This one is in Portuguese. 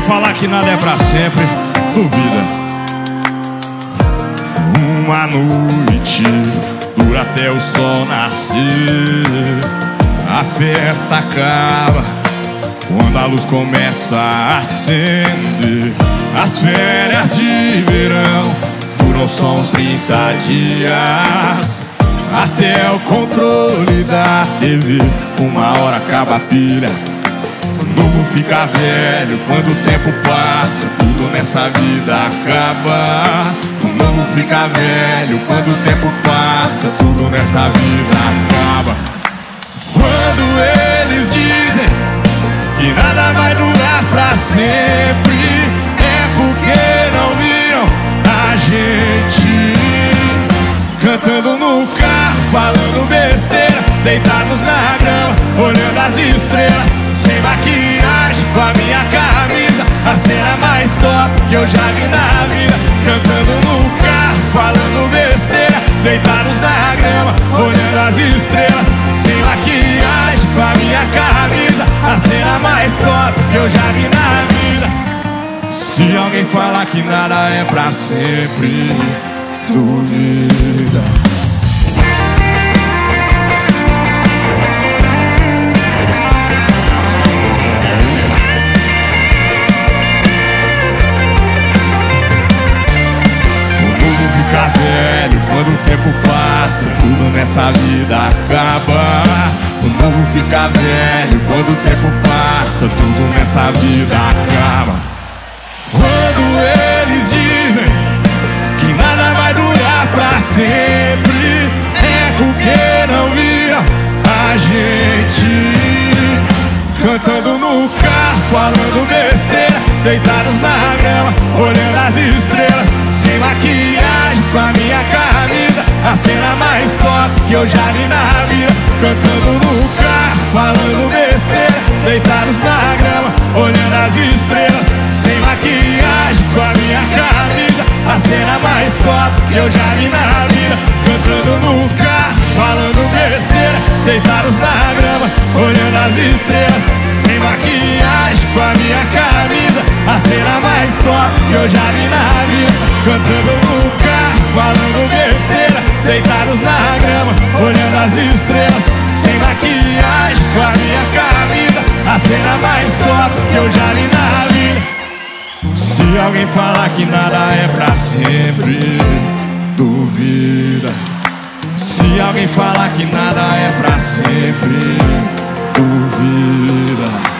falar que nada é pra sempre, duvida. Uma noite dura até o sol nascer. A festa acaba quando a luz começa a acender. As férias de verão duram só uns 30 dias. Até o controle da TV, uma hora acaba a pilha. O novo fica velho quando o tempo passa, tudo nessa vida acaba. O novo fica velho quando o tempo passa, tudo nessa vida acaba. Quando eles dizem que nada vai durar pra sempre, é porque não viram a gente cantando no carro, falando besteira, deitados na grama, olhando as estrelas, sem maquiagem, com a minha camisa, a cena mais top que eu já vi na vida. Cantando no carro, falando besteira, deitados na grama, olhando as estrelas, sem maquiagem, com a minha camisa, a cena mais top que eu já vi na vida. Se alguém falar que nada é pra sempre, duvida. Fica velho quando o tempo passa, tudo nessa vida acaba. O novo fica velho quando o tempo passa, tudo nessa vida acaba. Quando eles dizem que nada vai durar pra sempre, é porque não viram a gente cantando no carro, falando besteira, deitados na grama, olhando as estrelas, sem maquiagem, com a minha camisa, a cena mais top que eu já vi na vida. Cantando no carro, falando besteira, deitados na grama, olhando as estrelas, sem maquiagem, com a minha camisa, a cena mais top que eu já vi na vida. Cantando no carro, falando besteira, deitados na grama, olhando as estrelas, sem maquiagem, com a minha camisa, a cena mais top que eu já vi na vida. Cantando no carro, falando besteira, deitados na grama, olhando as estrelas, sem maquiagem, com a minha camisa, a cena mais top que eu já vi na vida. Se alguém falar que nada é pra sempre, duvida. Se alguém falar que nada é pra sempre, duvida.